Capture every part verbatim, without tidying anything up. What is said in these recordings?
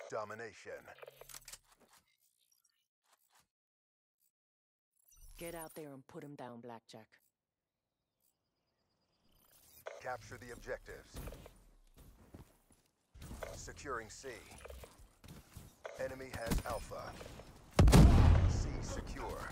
Domination. Get out there and put him down, Blackjack. Capture the objectives. Securing C. Enemy has Alpha. C secure.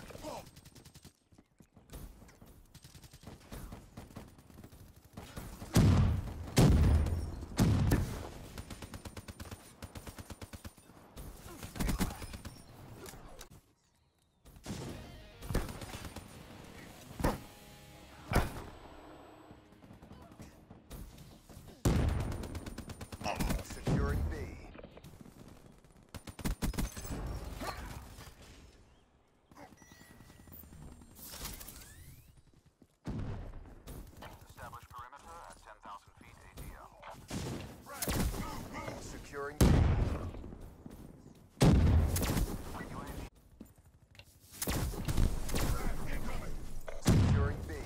Securing B. Establish perimeter at ten thousand feet A T L. Securing B. Securing B.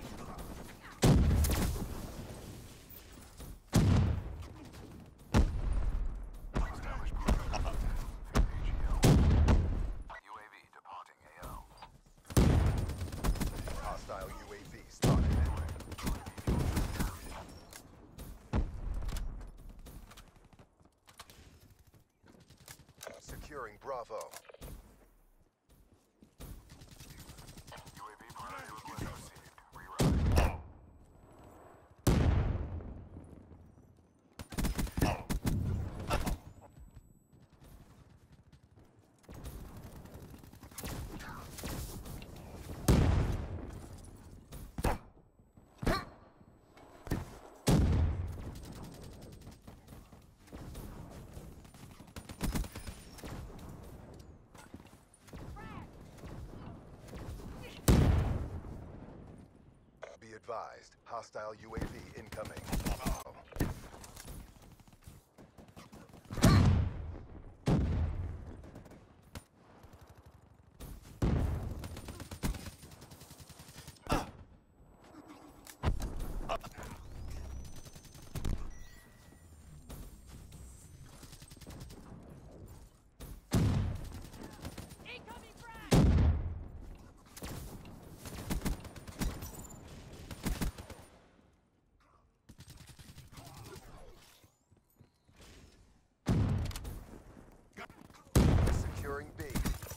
Establish perimeter at A G L. U A V departing A O. Hostile U A V spotted. Securing Bravo. U A V primary request received. Rerouting. Be advised, hostile U A V incoming. Securing B.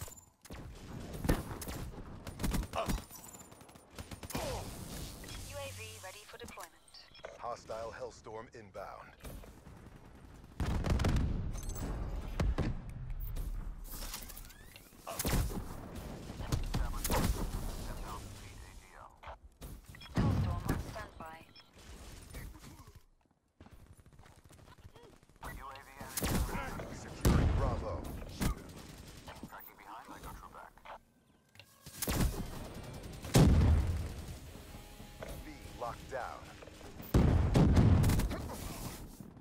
U A V ready for deployment. Hostile Hellstorm inbound. Establish perimeter at ten thousand feet A T L. Hellstorm on standby. U A V entering. Securing Bravo. Tracking behind, I got your back. B locked down.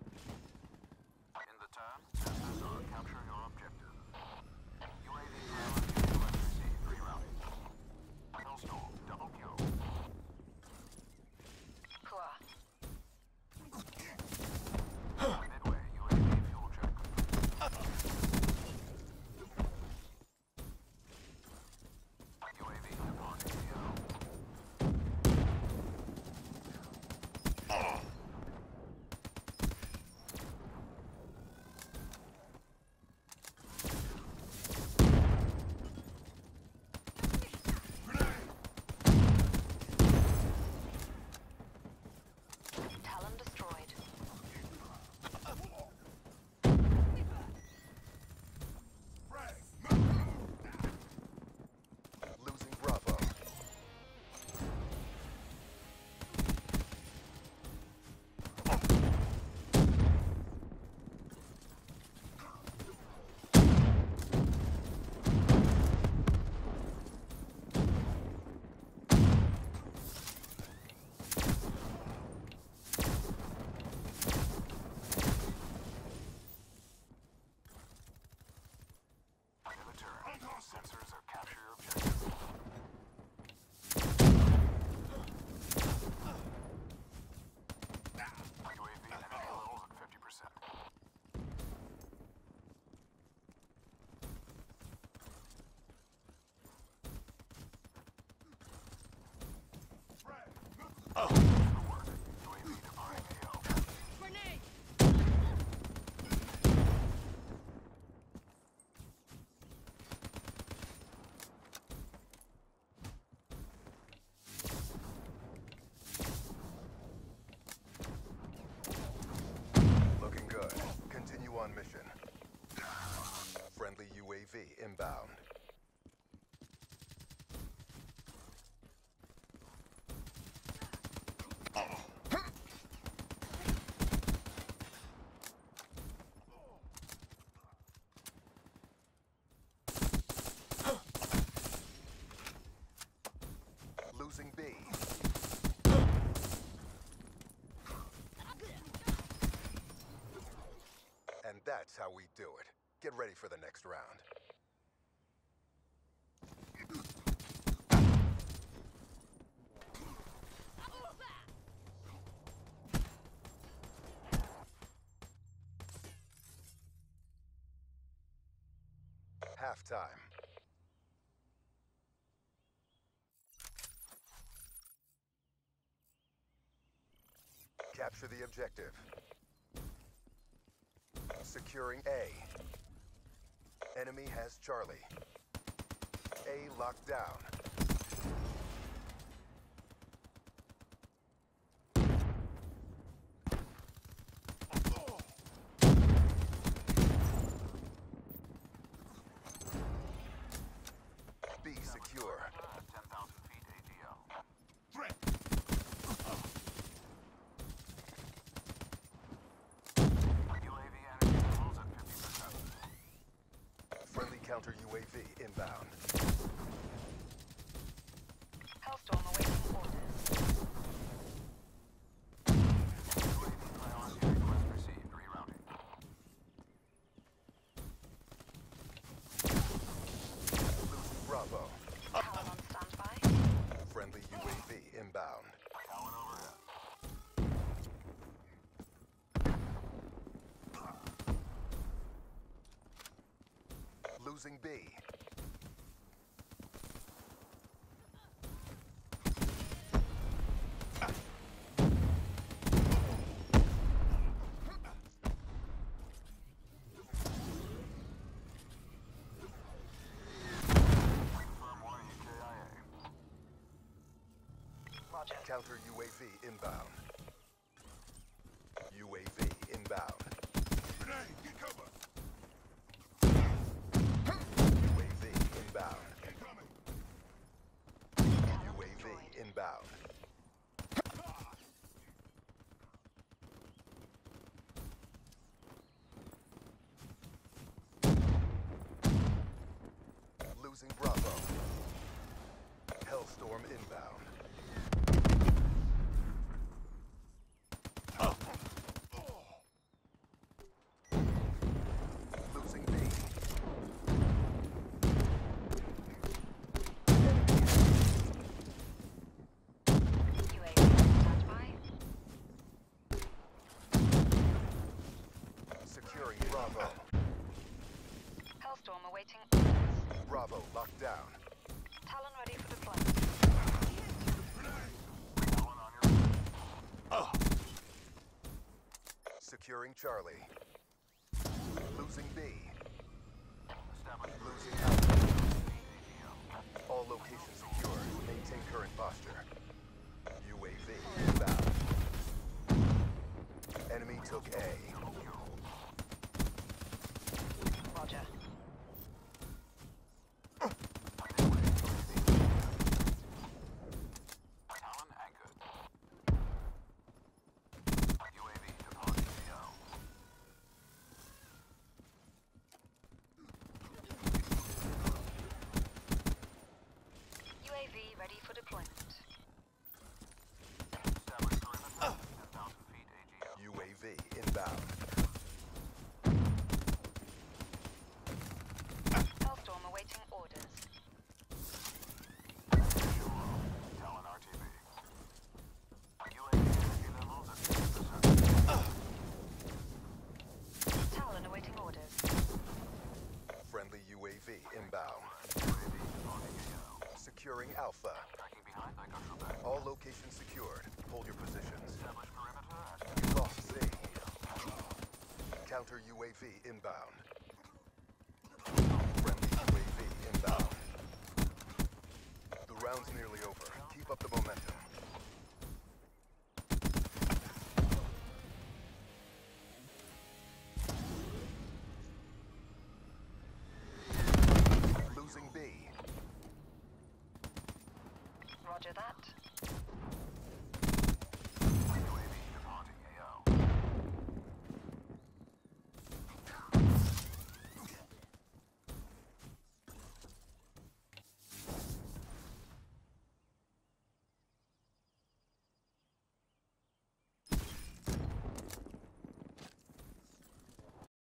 on mission. Friendly U A V inbound. Losing B. And that's how we do it. Get ready for the next round. Halftime. Capture the objective. Securing A. Enemy has Charlie. A locked down. B secure. ten thousand feet A T L. Threat! U A V energy levels at fifty percent. Friendly counter U A V inbound. Hellstorm awaiting orders. U A V priority request received. Rerouting. Losing Bravo. Talon on standby. Friendly U A V inbound. Talon overhead. Losing B. Confirm one E K I A. Roger. Counter U A V inbound. U A V inbound. Grenade! Get cover! U A V inbound. Incoming! U A V inbound. Losing Bravo. Hellstorm inbound. Losing B. U A V on standby. Securing Bravo. Hellstorm awaiting orders. Bravo locked down. Talon ready for deployment. Talon on your right. Securing Charlie. Losing B. Establish Losing Alpha. All locations secured. Maintain current posture. U A V inbound. Enemy took A. Roger. Talon anchored. U A V departing A O. U A V ready for deployment. Establish perimeter at ten thousand feet A G L. U A V inbound. Hellstorm awaiting orders. Talon R T B. U A V energy levels at fifty percent. Talon awaiting orders. Friendly U A V inbound. U A V departing A O. Securing Alpha. Tracking behind, I got your back. All locations secured. Hold your positions. Establish perimeter at You lost C. Counter U A V inbound. Friendly U A V inbound. The round's nearly over. Keep up the momentum. that.